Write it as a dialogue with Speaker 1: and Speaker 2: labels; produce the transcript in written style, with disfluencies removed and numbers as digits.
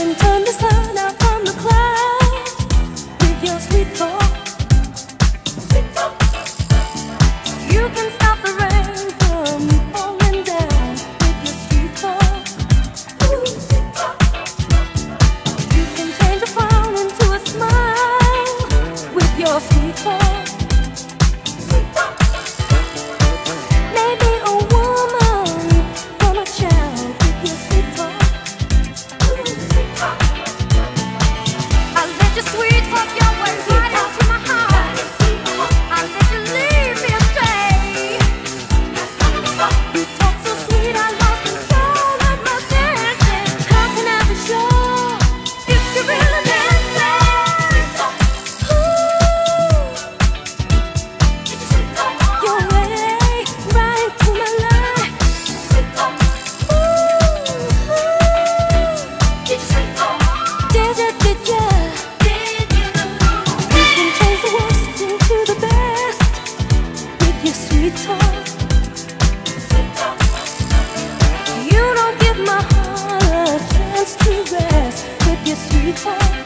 Speaker 1: can turn the sun out from the clouds with your sweet talk. You can stop the rain from falling down with your sweet talk. You can change a frown into a smile with your sweet talk. Maybe a woman from a child with your sweet talk. I let your sweet talk your way right into my heart. I let you lead me astray. You talk so sweet, I lost control of my senses. How can I be sure if you really dancing? Your way right to my life. Did ya? You can change the worst into the best with your sweet talk. You don't give my heart a chance to rest with your sweet talk.